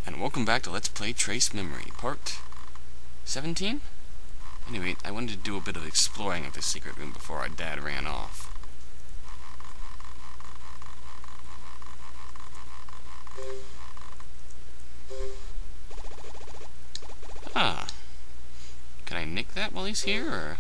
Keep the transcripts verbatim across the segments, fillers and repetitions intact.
And welcome back to Let's Play Trace Memory, part seventeen? Anyway, I wanted to do a bit of exploring of this secret room before our dad ran off. Ah. Can I nick that while he's here, or...?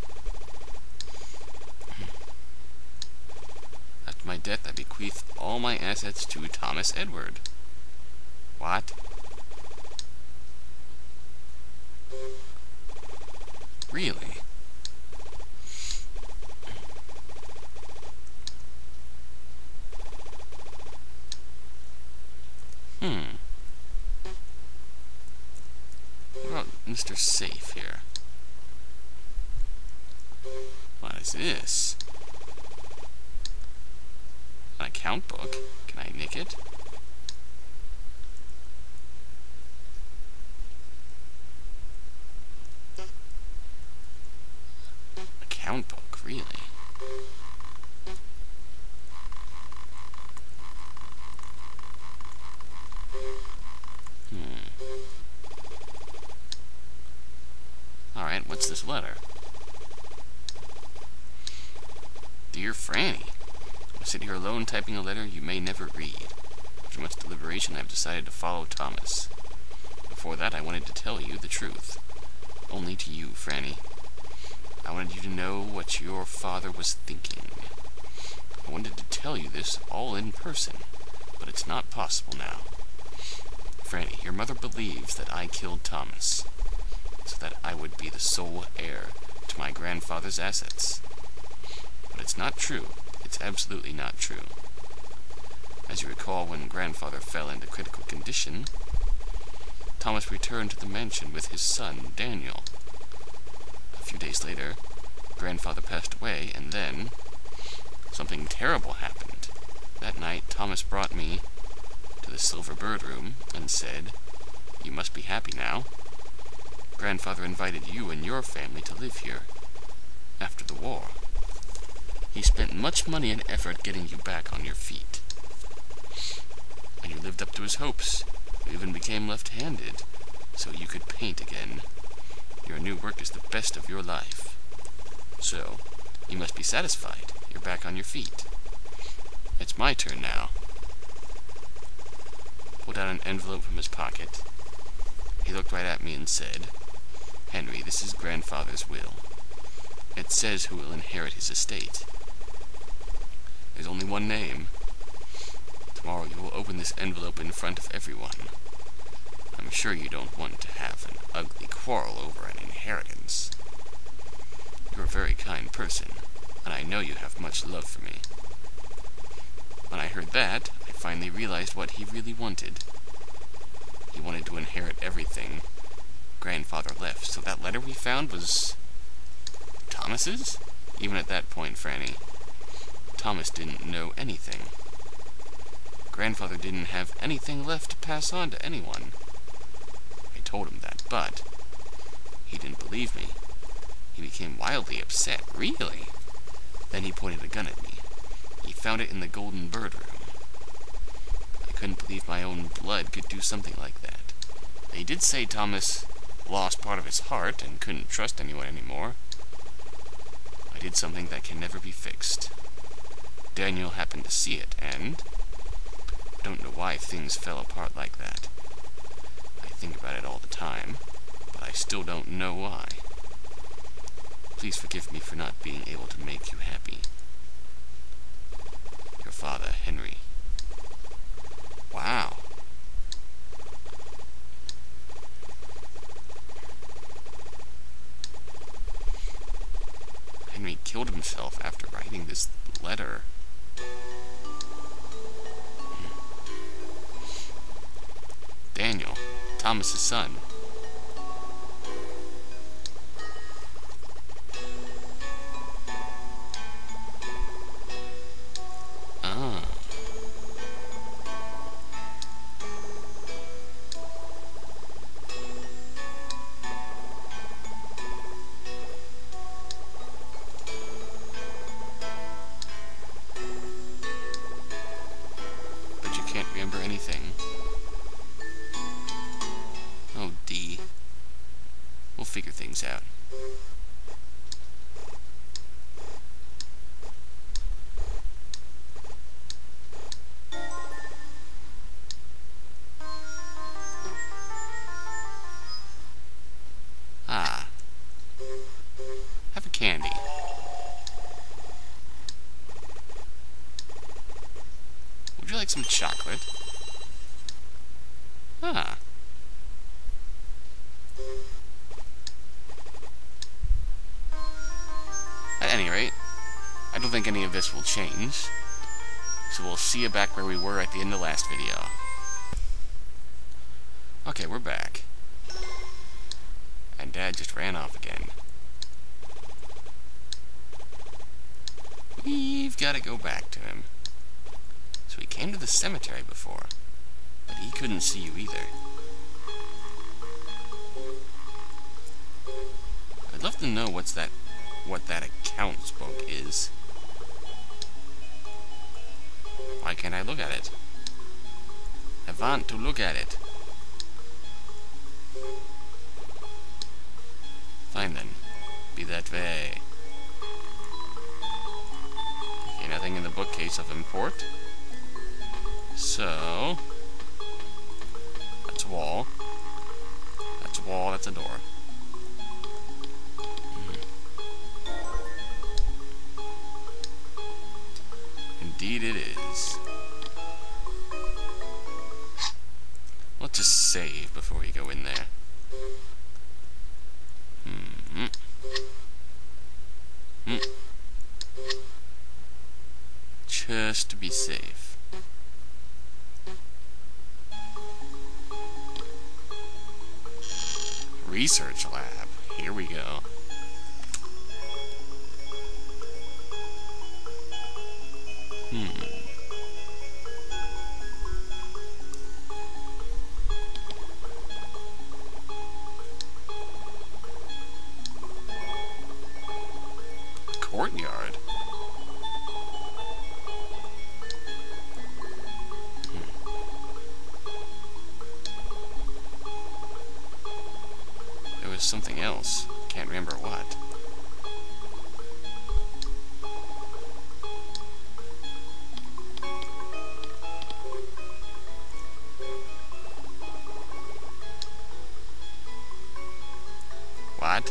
After my death, I bequeath all my assets to Thomas Edward. What? Really? Hmm. What about Mister Safe here? What is this? An account book? Can I nick it? Account book, really? Hmm. Alright, what's this letter? Dear Franny, I sit here alone typing a letter you may never read. After much deliberation, I've decided to follow Thomas. Before that, I wanted to tell you the truth. Only to you, Franny. I wanted you to know what your father was thinking. I wanted to tell you this all in person, but it's not possible now. Franny, your mother believes that I killed Thomas, so that I would be the sole heir to my grandfather's assets. But it's not true. It's absolutely not true. As you recall, when grandfather fell into critical condition, Thomas returned to the mansion with his son, Daniel. A few days later, grandfather passed away, and then something terrible happened. That night, Thomas brought me to the Silver Bird room and said, "You must be happy now. Grandfather invited you and your family to live here after the war. He spent much money and effort getting you back on your feet. And you lived up to his hopes. You even became left-handed, so you could paint again. Your new work is the best of your life. So, you must be satisfied. You're back on your feet. It's my turn now." Pulled out an envelope from his pocket. He looked right at me and said, "Henry, this is grandfather's will. It says who will inherit his estate. There's only one name. Tomorrow you will open this envelope in front of everyone. I'm sure you don't want to have an ugly quarrel over an inheritance. You're a very kind person, and I know you have much love for me." When I heard that, I finally realized what he really wanted. He wanted to inherit everything grandfather left, so that letter we found was Thomas's? Even at that point, Franny, Thomas didn't know anything. Grandfather didn't have anything left to pass on to anyone. I told him that, but he didn't believe me. He became wildly upset. Really? Then he pointed a gun at me. He found it in the Golden Bird room. I couldn't believe my own blood could do something like that. They did say Thomas lost part of his heart and couldn't trust anyone anymore. I did something that can never be fixed. Daniel happened to see it, and I don't know why things fell apart like that. I think about it all the time, but I still don't know why. Please forgive me for not being able to make you happy. Your father, Henry. Wow. Henry killed himself after writing this letter. Daniel, Thomas's son. Ah. But you can't remember anything. things out. Ah. Have a candy. Would you like some chocolate? Ah. At any rate, I don't think any of this will change. So we'll see you back where we were at the end of last video. Okay, we're back. And Dad just ran off again. We've got to go back to him. So he came to the cemetery before, but he couldn't see you either. I'd love to know what's that, what that accounts book is. Why can't I look at it? I want to look at it. Fine then. Be that way. Okay, nothing in the bookcase of import. So... that's a wall. That's a wall, that's a door. Hmm. Indeed it is. Let's just save before we go in there. Hmm. Hmm. Just to be safe. Research lab. Here we go. Hmm. Courtyard. Hmm. There was something else. Can't remember what. What?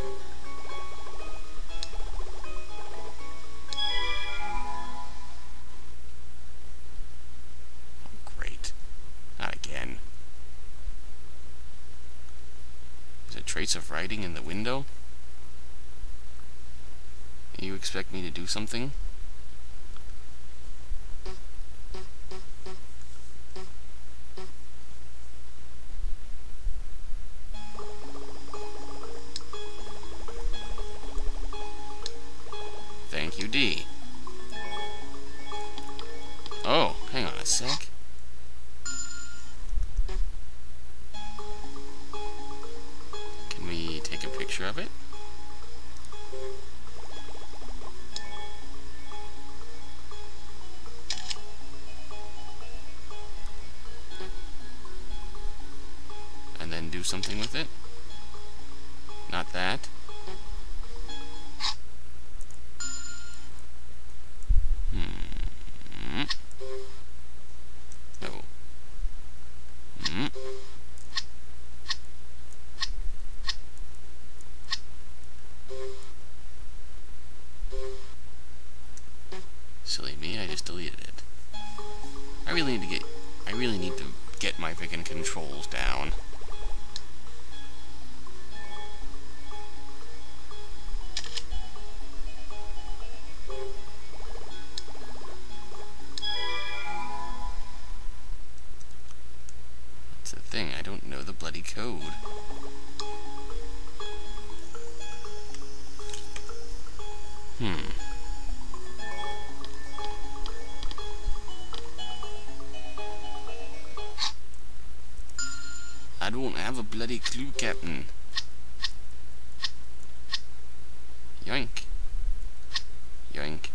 Trace of writing in the window? You expect me to do something? Thank you, D. Oh, hang on a sec. Take a picture of it. And then do something with it. Not that. Hmm. No. Hmm. Silly me, I just deleted it. I really need to get I really need to get my freaking controls down. That's the thing, I don't know the bloody code. Hmm. I don't have a bloody clue, Captain. Yoink. Yoink.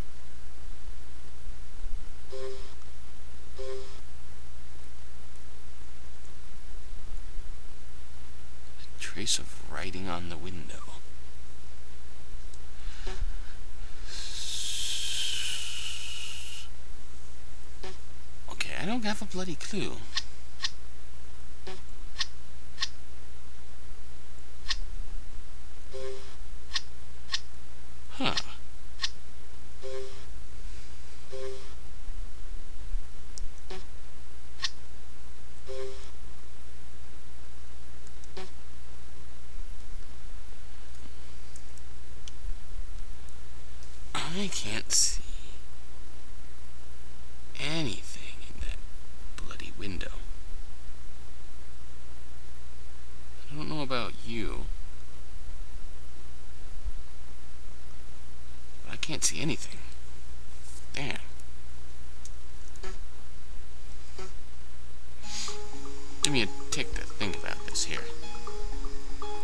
A trace of writing on the window. I don't have a bloody clue. Huh. I can't see anything in that bloody window. I don't know about you, but I can't see anything. Damn. Give me a tick to think about this here.